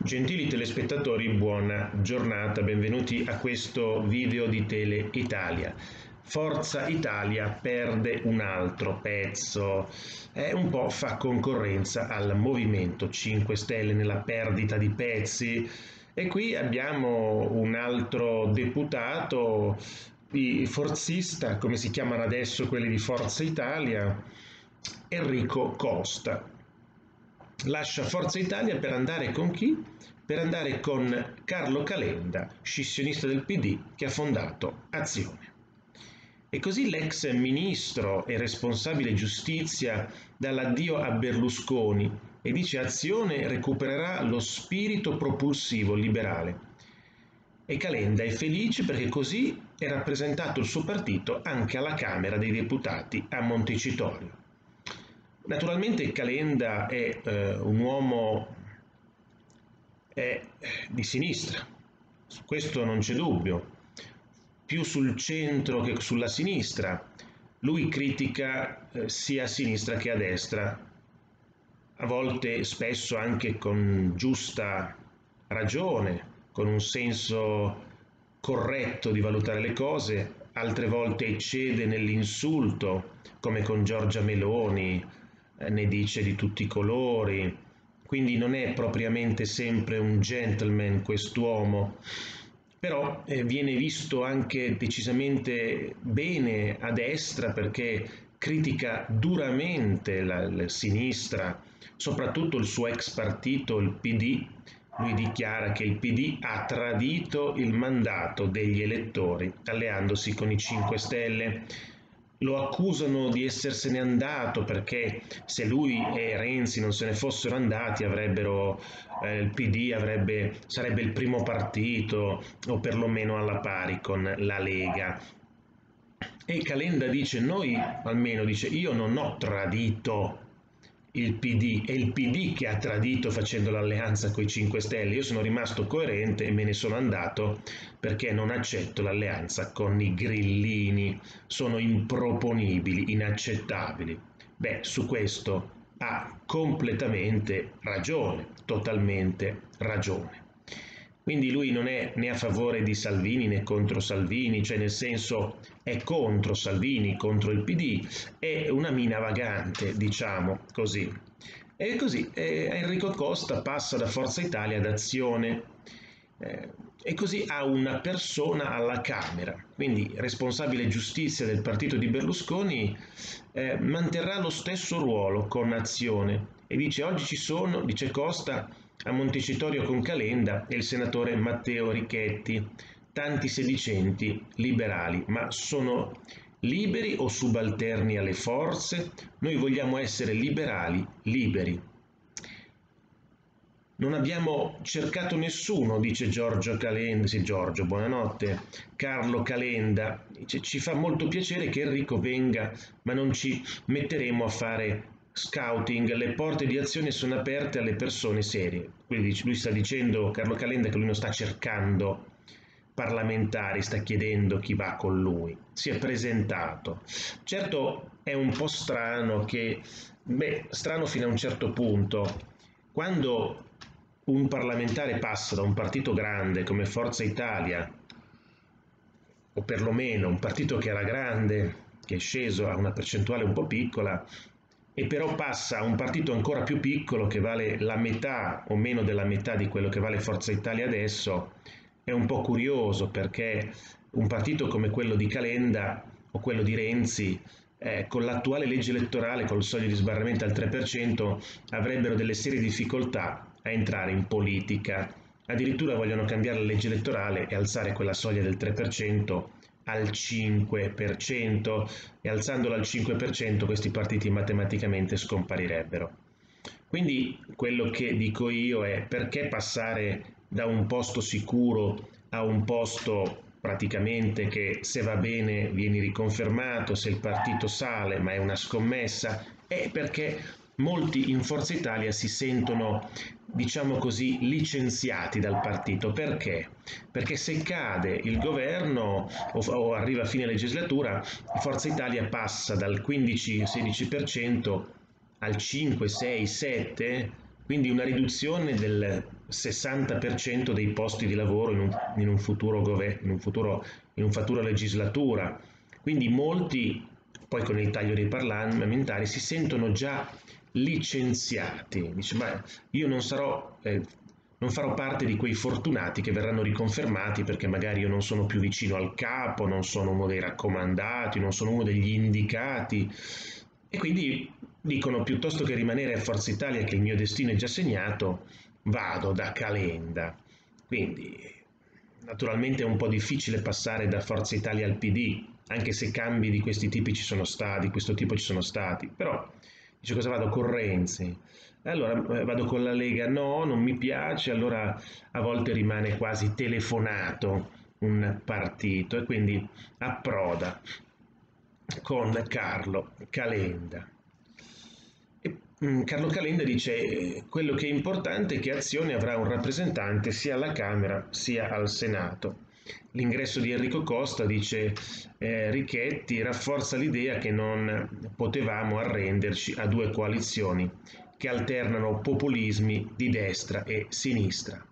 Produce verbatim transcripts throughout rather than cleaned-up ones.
Gentili telespettatori, buona giornata, benvenuti a questo video di Tele Italia. Forza Italia perde un altro pezzo, è un po' fa concorrenza al Movimento cinque Stelle nella perdita di pezzi e qui abbiamo un altro deputato forzista, come si chiamano adesso quelli di Forza Italia, Enrico Costa. Lascia Forza Italia per andare con chi? Per andare con Carlo Calenda, scissionista del P D che ha fondato Azione. E così l'ex ministro e responsabile giustizia dà l'addio a Berlusconi e dice Azione recupererà lo spirito propulsivo liberale. E Calenda è felice perché così è rappresentato il suo partito anche alla Camera dei Deputati a Montecitorio. Naturalmente Calenda è eh, un uomo è di sinistra, su questo non c'è dubbio, più sul centro che sulla sinistra. Lui critica eh, sia a sinistra che a destra, a volte spesso anche con giusta ragione, con un senso corretto di valutare le cose, altre volte eccede nell'insulto, come con Giorgia Meloni, eh, ne dice di tutti i colori, quindi non è propriamente sempre un gentleman quest'uomo, però eh, viene visto anche decisamente bene a destra perché critica duramente la, la sinistra, soprattutto il suo ex partito, il P D. Lui dichiara che il P D ha tradito il mandato degli elettori alleandosi con i cinque Stelle. Lo accusano di essersene andato perché se lui e Renzi non se ne fossero andati avrebbero, eh, il P D avrebbe, sarebbe il primo partito o perlomeno alla pari con la Lega. E Calenda dice, noi almeno dice, io non ho tradito il P D, è il P D che ha tradito facendo l'alleanza con i cinque Stelle, io sono rimasto coerente e me ne sono andato perché non accetto l'alleanza con i grillini, sono improponibili, inaccettabili. Beh, su questo ha completamente ragione, totalmente ragione. Quindi lui non è né a favore di Salvini né contro Salvini, cioè nel senso è contro Salvini, contro il P D, è una mina vagante, diciamo così. E così eh, Enrico Costa passa da Forza Italia ad Azione eh, e così ha una persona alla Camera, quindi responsabile giustizia del partito di Berlusconi, eh, manterrà lo stesso ruolo con Azione e dice oggi ci sono, dice Costa, a Montecitorio con Calenda e il senatore Matteo Richetti, tanti sedicenti liberali, ma sono liberi o subalterni alle forze? Noi vogliamo essere liberali, liberi. Non abbiamo cercato nessuno, dice Giorgio Calenda, sì Giorgio, buonanotte, Carlo Calenda, dice ci fa molto piacere che Enrico venga, ma non ci metteremo a fare scouting, le porte di Azione sono aperte alle persone serie. Quindi lui sta dicendo, Carlo Calenda, che lui non sta cercando parlamentari, sta chiedendo chi va con lui, si è presentato. Certo è un po' strano che, beh, strano fino a un certo punto, quando un parlamentare passa da un partito grande come Forza Italia, o perlomeno un partito che era grande, che è sceso a una percentuale un po' piccola, e però passa a un partito ancora più piccolo che vale la metà o meno della metà di quello che vale Forza Italia adesso, è un po' curioso perché un partito come quello di Calenda o quello di Renzi, eh, con l'attuale legge elettorale, col soglia di sbarramento al tre per cento, avrebbero delle serie difficoltà a entrare in politica. Addirittura vogliono cambiare la legge elettorale e alzare quella soglia del tre per cento al cinque per cento e alzandola al cinque per cento questi partiti matematicamente scomparirebbero. Quindi quello che dico io è perché passare da un posto sicuro a un posto praticamente che se va bene vieni riconfermato, se il partito sale, ma è una scommessa, è perché molti in Forza Italia si sentono, diciamo così, licenziati dal partito. Perché? Perché se cade il governo o, o arriva a fine legislatura, Forza Italia passa dal quindici sedici per cento al cinque sei sette quindi una riduzione del sessanta per cento dei posti di lavoro in un, in un futuro governo, in un futuro, in un futuro legislatura. Quindi molti, poi con il taglio dei parlamentari, si sentono già licenziati. Dice, ma io non sarò, eh, non farò parte di quei fortunati che verranno riconfermati perché magari io non sono più vicino al capo, non sono uno dei raccomandati, non sono uno degli indicati. E quindi dicono, piuttosto che rimanere a Forza Italia, che il mio destino è già segnato, vado da Calenda. Quindi naturalmente è un po' difficile passare da Forza Italia al P D, anche se cambi di questi tipi ci sono stati, di questo tipo ci sono stati, però dice, cosa vado con Renzi? Allora eh, vado con la Lega, no, non mi piace, allora a volte rimane quasi telefonato un partito e quindi approda con Carlo Calenda. E, mm, Carlo Calenda dice, eh, quello che è importante è che Azione avrà un rappresentante sia alla Camera sia al Senato. L'ingresso di Enrico Costa, dice eh, Richetti, rafforza l'idea che non potevamo arrenderci a due coalizioni che alternano populismi di destra e sinistra.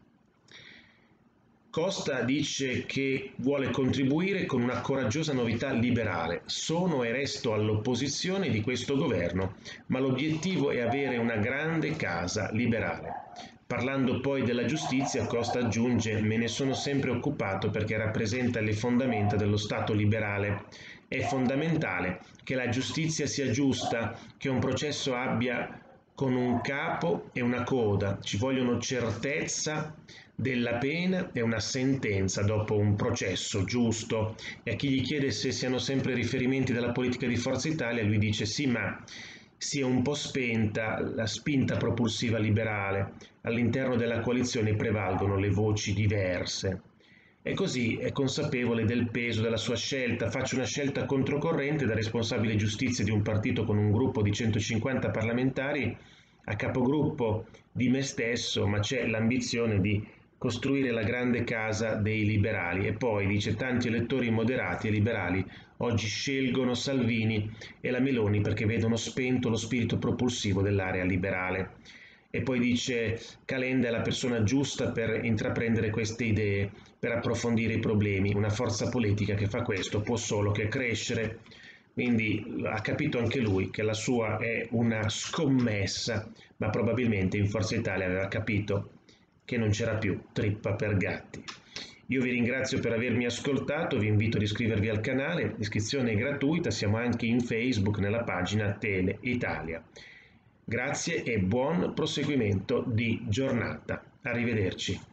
Costa dice che vuole contribuire con una coraggiosa novità liberale. Sono e resto all'opposizione di questo governo, ma l'obiettivo è avere una grande casa liberale. Parlando poi della giustizia, Costa aggiunge: me ne sono sempre occupato perché rappresenta le fondamenta dello Stato liberale. È fondamentale che la giustizia sia giusta, che un processo abbia con un capo e una coda, ci vogliono certezza della pena e una sentenza dopo un processo giusto. E a chi gli chiede se siano sempre riferimenti della politica di Forza Italia, lui dice sì, ma si è un po' spenta la spinta propulsiva liberale, all'interno della coalizione prevalgono le voci diverse. E così è consapevole del peso della sua scelta. Faccio una scelta controcorrente da responsabile giustizia di un partito con un gruppo di centocinquanta parlamentari a capogruppo di me stesso, ma c'è l'ambizione di costruire la grande casa dei liberali. E poi dice: tanti elettori moderati e liberali oggi scelgono Salvini e la Meloni perché vedono spento lo spirito propulsivo dell'area liberale. E poi dice: Calenda è la persona giusta per intraprendere queste idee, per approfondire i problemi. Una forza politica che fa questo può solo che crescere. Quindi ha capito anche lui che la sua è una scommessa, ma probabilmente in Forza Italia aveva capito che non c'era più trippa per gatti. Io vi ringrazio per avermi ascoltato, vi invito ad iscrivervi al canale, l'iscrizione è gratuita, siamo anche in Facebook nella pagina Tele Italia. Grazie e buon proseguimento di giornata. Arrivederci.